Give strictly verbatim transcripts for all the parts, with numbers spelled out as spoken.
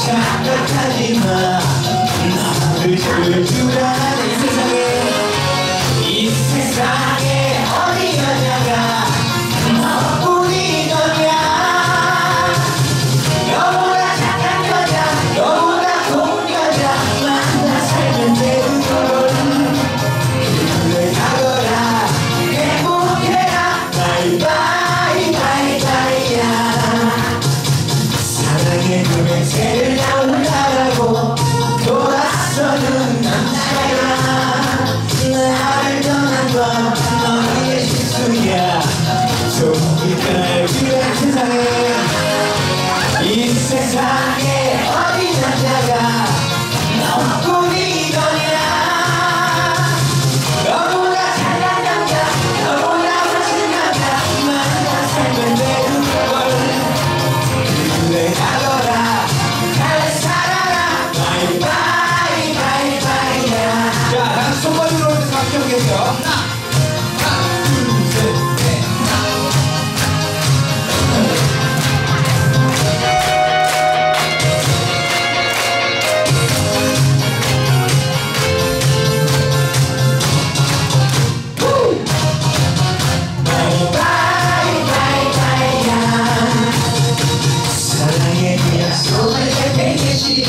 착각하지 마. 나를 좋을 줄 아는 이 세상에, 이 세상에 어디 여자가 너뿐이더냐. 너보다 착한 여자, 너보다 좋은 여자 만나 살면 되는 걸. 그래 가거라, 행복해라, 바이바이 바이바이야. 사랑의 금액새를 나올라라고 돌아서는 남자야. 나를 떠난 건 너의 실수야. 속이 떨리는 세상에, 이 세상에 어디 남자가 너뿐이더냐. 너보다 잘난 남자, 너보다 멋진 남자 만나 살면 되는 걸. 그래 가거라, 잘 살아라, 바이바이 바이바이야. 자, 다같이 손발 들어오면서 함께 해보겠죠. 하나, 하나, 둘, 셋, 넷. 바이바이 바이바이야. 사랑의 그 약속을 되새기시고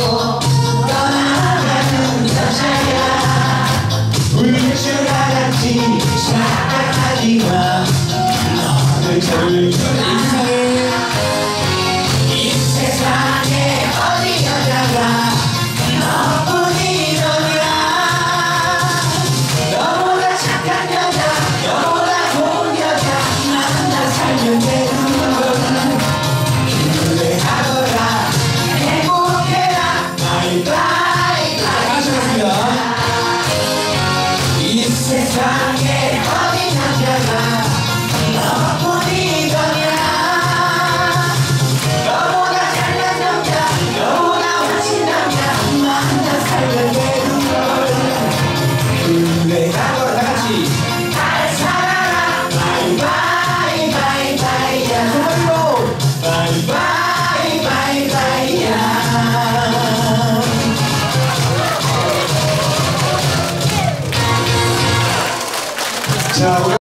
떠나가는 여자야. 울줄 알았지, 착각하지 마. 너를 좋을 줄 이상해. 이 세상에 어디 여자가 너뿐이더냐. 너보다 착한 여자, 너보다 좋은 여자 만나 살면 되는 걸. 그래 가거라, 행복해라, 바이바이 바이바이. 이 세상에 어디 남자가 너뿐이더냐. 너보다 잘난 남자, 너보다 멋진 남자 만나 살면 되는 걸. 그래 가거라, 다같이 잘 살아라, 바이바이 바이바이야. 손발로 바이바이 바이바이야. 자,